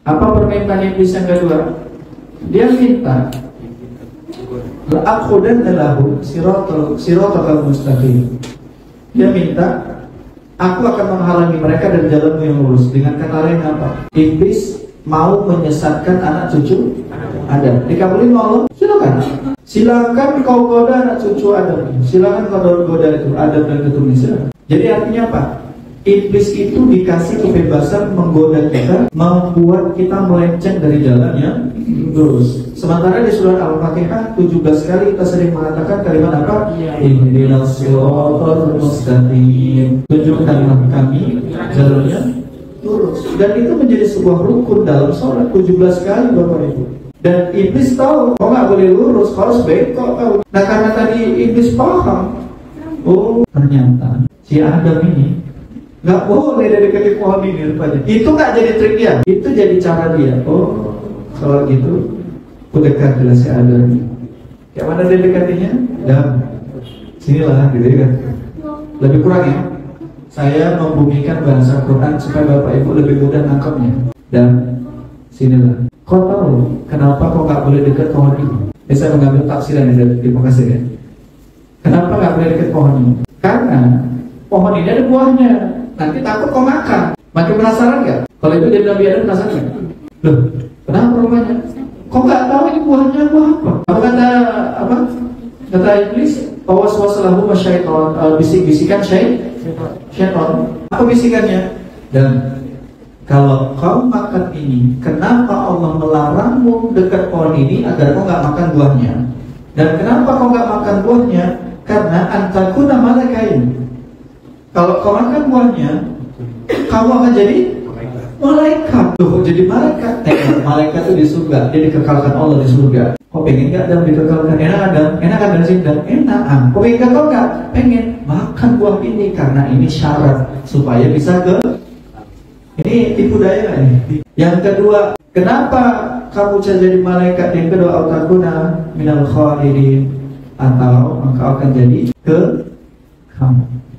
Apa permintaan iblis yang kedua? Dia minta la'akhudanna lahu siratal mustaqim. Dia minta, aku akan menghalangi mereka dari jalanmu yang lurus. Dengan kata lain apa? Iblis mau menyesatkan anak cucu Adam. Dikabulin Allah? Silakan. Silakan kau goda anak cucu Adam. Silakan kau goda itu Adam dan keturunannya. Jadi artinya apa? Iblis itu dikasih kebebasan menggoda kita, membuat kita melenceng dari jalan yang lurus. Sementara di surat Al-Fatihah 17 kali kita sering mengatakan kalimat apa? Ihdinas siratal mustaqim. Tunjukkanlah kami jalannya lurus. Dan itu menjadi sebuah rukun dalam sholat 17 kali Bapak Ibu. Dan iblis tahu, kau nggak boleh lurus, kau harus bengkok tahu. Nah karena tadi iblis paham, oh ternyata si Adam ini nggak boleh dari deketin pohon ini rupanya. Itu nggak jadi trik dia, itu jadi cara dia. Oh kalau gitu, aku dekat dengan si Adam. Kayak mana dia dekatinya? Dan sinilah gitu kan. Lebih kurang ya. Saya membumikan bahasa Quran supaya Bapak Ibu lebih mudah nangkapnya. Dan sinilah. Kau tahu kenapa kau nggak boleh dekat pohon ini? Saya mengambil tafsiran dari Terima kasih ya. Kenapa nggak boleh dekat pohon ini? Karena pohon ini ada buahnya. Nanti takut kau makan. Makin penasaran nggak? Kalau itu jadi Nabi Adam penasaran nggak? Loh, kenapa rupanya? Kau nggak tahu ini buahnya buah apa? Apa kata apa? Kata iblis, waswasalahu masyaiton, bisik-bisikan syaiton. Apa bisikannya? Dan kalau kau makan ini, kenapa Allah melarangmu dekat pohon ini agar kau nggak makan buahnya? Dan kenapa kau nggak makan buahnya? Karena antakuna malakain. Kalau kau makan buahnya, kamu akan jadi malaikat. Tuh, jadi malaikat. Malaikat itu di surga, dia dikekalkan Allah di surga. Kau pengen nggak Adam dikekalkan? Enak Adam, enak Adam sih dan enak. Kau pengen kau nggak? Pengen makan buah ini karena ini syarat supaya bisa ke. Ini tipu daya ini. Yang kedua, kenapa kamu jadi malaikat? Yang kedua, autakuna minal khalidin, atau engkau akan jadi ke kamu.